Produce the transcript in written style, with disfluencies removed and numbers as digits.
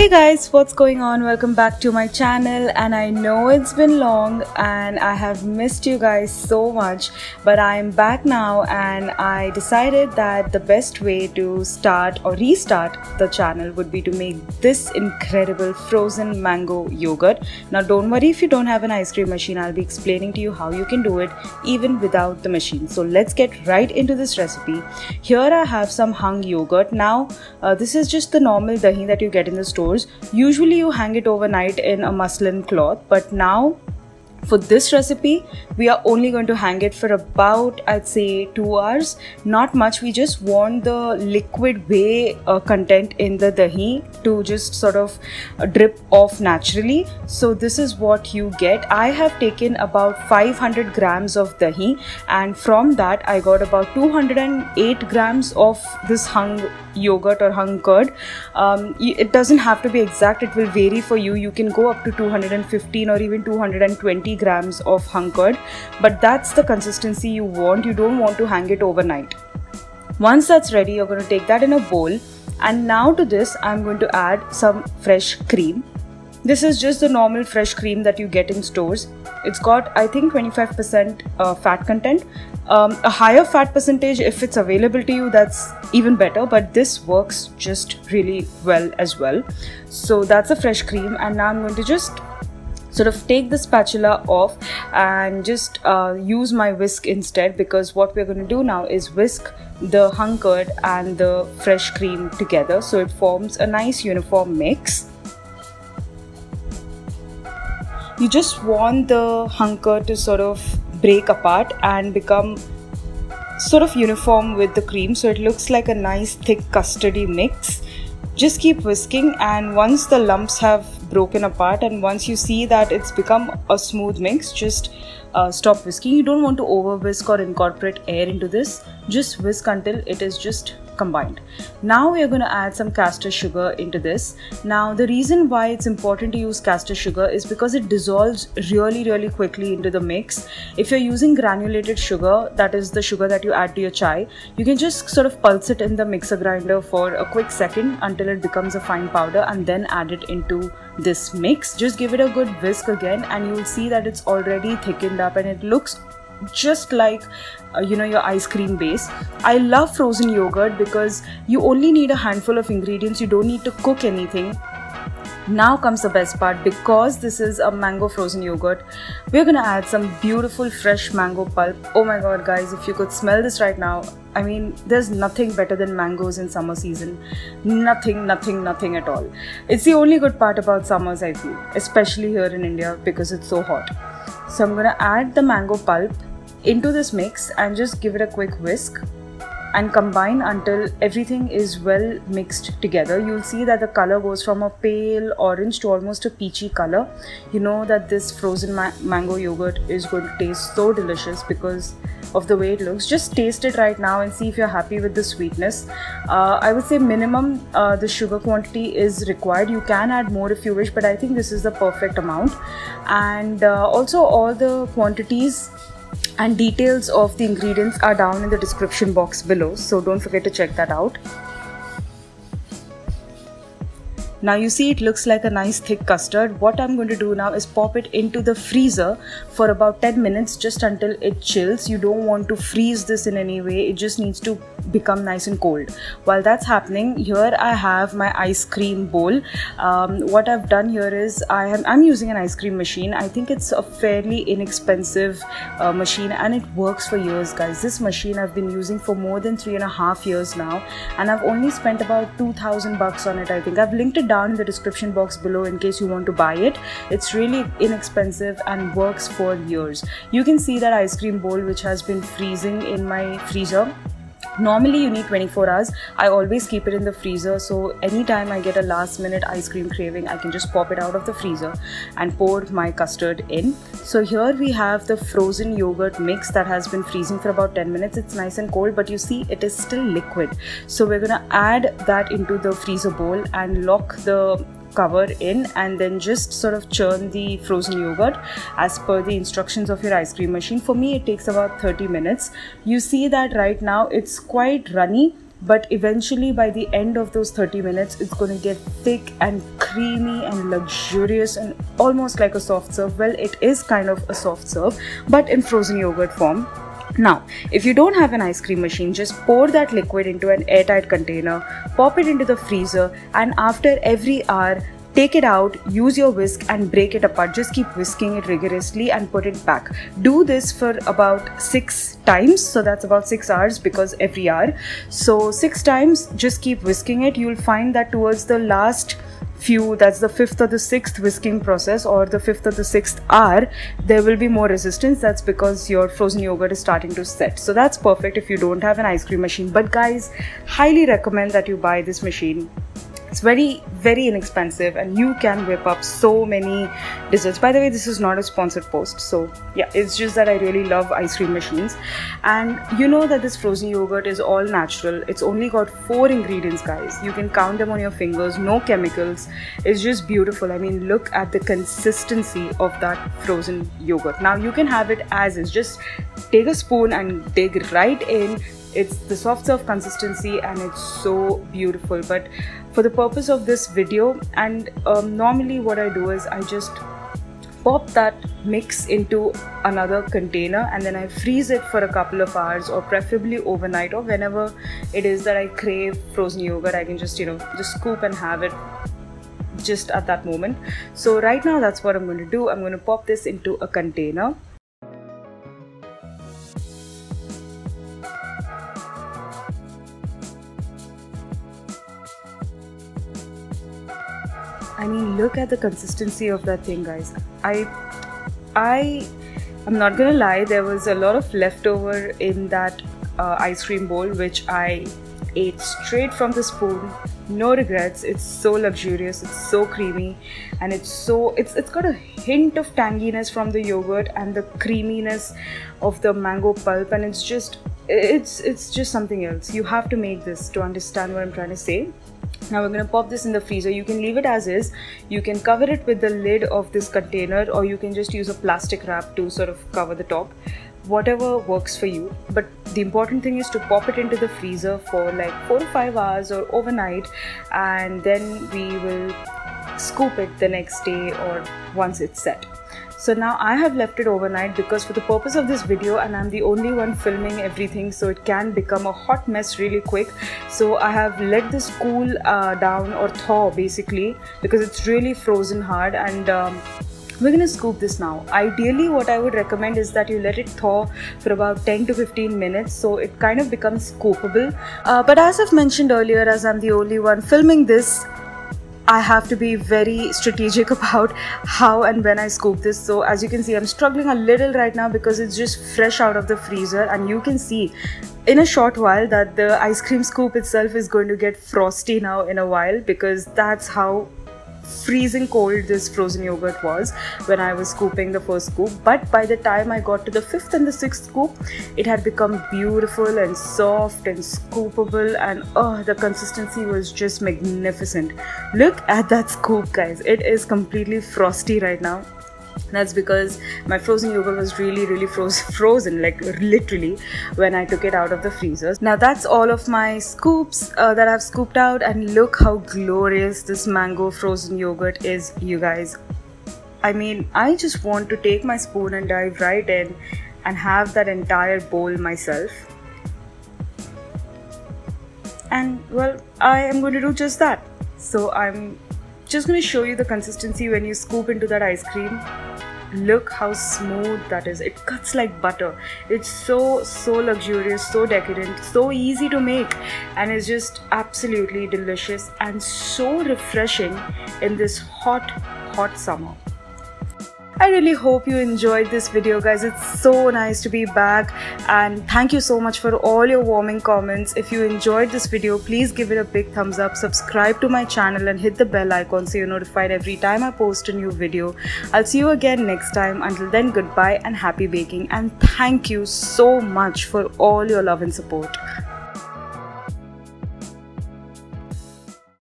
Hey guys, what's going on? Welcome back to my channel, and I know it's been long and I have missed you guys so much, but I am back now and I decided that the best way to start or restart the channel would be to make this incredible frozen mango yogurt. Now don't worry if you don't have an ice cream machine, I'll be explaining to you how you can do it even without the machine. So let's get right into this recipe. Here I have some hung yogurt. Now this is just the normal dahi that you get in the store. Usually you hang it overnight in a muslin cloth, but now for this recipe we are only going to hang it for about, I'd say, 2 hours. Not much. We just want the liquid whey content in the dahi to just sort of drip off naturally. So this is what you get. I have taken about 500 grams of dahi, and from that I got about 208 grams of this hung yogurt or hung curd. It doesn't have to be exact, it will vary for you. You can go up to 215 or even 220 grams of hung curd, but that's the consistency you want. You don't want to hang it overnight. Once that's ready, you're going to take that in a bowl, and now to this I'm going to add some fresh cream. This is just the normal fresh cream that you get in stores. It's got, I think, 25% fat content. A higher fat percentage, if it's available to you, that's even better, but this works just really well as well. So that's a fresh cream, and now I'm going to just sort of take the spatula off and just use my whisk instead, because what we're going to do now is whisk the hung curd and the fresh cream together so it forms a nice uniform mix. You just want the hung curd to sort of break apart and become sort of uniform with the cream, so it looks like a nice thick custardy mix. Just keep whisking, and once the lumps have broken apart and once you see that it's become a smooth mix, just stop whisking. You don't want to over whisk or incorporate air into this. Just whisk until it is just combined. Now we are going to add some castor sugar into this. Now the reason why it's important to use castor sugar is because it dissolves really quickly into the mix. If you're using granulated sugar, that is the sugar that you add to your chai, you can just sort of pulse it in the mixer grinder for a quick second until it becomes a fine powder, and then add it into this mix. Just give it a good whisk again, and you will see that it's already thickened up and it looks just like your ice cream base. I love frozen yogurt because you only need a handful of ingredients. You don't need to cook anything. Now comes the best part. Because this is a mango frozen yogurt, we're gonna add some beautiful fresh mango pulp. Oh my god guys, if you could smell this right now, I mean, there's nothing better than mangoes in summer season. Nothing at all. It's the only good part about summers, I feel, especially here in India because it's so hot. So I'm gonna add the mango pulp into this mix and just give it a quick whisk and combine until everything is well mixed together. You'll see that the color goes from a pale orange to almost a peachy color. You know that this frozen mango yogurt is going to taste so delicious because of the way it looks. Just taste it right now and see if you're happy with the sweetness. I would say minimum the sugar quantity is required. You can add more if you wish, but I think this is the perfect amount. And also all the quantities and details of the ingredients are down in the description box below, so don't forget to check that out. Now you see it looks like a nice thick custard. What I'm going to do now is pop it into the freezer for about 10 minutes, just until it chills. You don't want to freeze this in any way. It just needs to become nice and cold. While that's happening, here I have my ice cream bowl. What I've done here is I'm using an ice cream machine. I think it's a fairly inexpensive machine, and it works for years, guys. This machine I've been using for more than 3.5 years now, and I've only spent about 2,000 bucks on it. I think I've linked it down in the description box below in case you want to buy it. It's really inexpensive and works for years. You can see that ice cream bowl which has been freezing in my freezer. Normally you need 24 hours. I always keep it in the freezer, so anytime I get a last minute ice cream craving, I can just pop it out of the freezer and pour my custard in. So here we have the frozen yogurt mix that has been freezing for about 10 minutes. It's nice and cold, but you see it is still liquid. So we're gonna add that into the freezer bowl and lock the cover in, and then just sort of churn the frozen yogurt as per the instructions of your ice cream machine. For me it takes about 30 minutes. You see that right now it's quite runny, but eventually by the end of those 30 minutes it's going to get thick and creamy and luxurious and almost like a soft serve. Well, it is kind of a soft serve, but in frozen yogurt form. Now, if you don't have an ice cream machine, just pour that liquid into an airtight container, pop it into the freezer, and after every hour, take it out, use your whisk and break it apart. Just keep whisking it rigorously and put it back. Do this for about 6 times. So that's about 6 hours because every hour. So 6 times, just keep whisking it. You'll find that towards the last few, that's the 5th or the 6th whisking process, or the 5th or the 6th hour, there will be more resistance. That's because your frozen yogurt is starting to set. So that's perfect if you don't have an ice cream machine. But guys, highly recommend that you buy this machine. It's very, very inexpensive and you can whip up so many desserts. By the way, this is not a sponsored post. So yeah, it's just that I really love ice cream machines. And you know that this frozen yogurt is all natural. It's only got 4 ingredients, guys. You can count them on your fingers, no chemicals. It's just beautiful. I mean, look at the consistency of that frozen yogurt. Now you can have it as is. Just take a spoon and dig right in. It's the soft serve consistency and it's so beautiful. But for the purpose of this video, and normally what I do is I just pop that mix into another container and then I freeze it for a couple of hours, or preferably overnight, or whenever it is that I crave frozen yogurt, I can just, you know, just scoop and have it just at that moment. So right now that's what I'm going to do. I'm going to pop this into a container. I mean, look at the consistency of that thing, guys. I'm not gonna lie, there was a lot of leftover in that ice cream bowl, which I ate straight from the spoon. No regrets. It's so luxurious, it's so creamy, and it's got a hint of tanginess from the yogurt and the creaminess of the mango pulp, and it's just something else. You have to make this to understand what I'm trying to say. Now we're going to pop this in the freezer. You can leave it as is. You can cover it with the lid of this container, or you can just use a plastic wrap to sort of cover the top. Whatever works for you. But the important thing is to pop it into the freezer for like 4 to 5 hours or overnight, and then we will scoop it the next day or once it's set. So now I have left it overnight because for the purpose of this video, and I'm the only one filming everything, so it can become a hot mess really quick. So I have let this cool down, or thaw basically, because it's really frozen hard, and we're gonna scoop this now. Ideally, what I would recommend is that you let it thaw for about 10 to 15 minutes so it kind of becomes scoopable. But as I've mentioned earlier, as I'm the only one filming this, I have to be very strategic about how and when I scoop this. So as you can see, I'm struggling a little right now because it's just fresh out of the freezer, and you can see in a short while that the ice cream scoop itself is going to get frosty now in a while, because that's how freezing cold this frozen yogurt was when I was scooping the first scoop. But by the time I got to the 5th and the 6th scoop, it had become beautiful and soft and scoopable, and oh, the consistency was just magnificent. Look at that scoop, guys. It is completely frosty right now. That's because my frozen yogurt was really frozen, like literally, when I took it out of the freezer. Now that's all of my scoops that I've scooped out, and look how glorious this mango frozen yogurt is, you guys. I mean, I just want to take my spoon and dive right in and have that entire bowl myself. And well, I am going to do just that. So I'm just going to show you the consistency when you scoop into that ice cream. Look how smooth that is. It cuts like butter. It's so luxurious, so decadent, so easy to make, and it's just absolutely delicious and so refreshing in this hot summer. I really hope you enjoyed this video, guys. It's so nice to be back, and thank you so much for all your warming comments. If you enjoyed this video, please give it a big thumbs up, subscribe to my channel and hit the bell icon so you're notified every time I post a new video. I'll see you again next time. Until then, goodbye and happy baking, and thank you so much for all your love and support.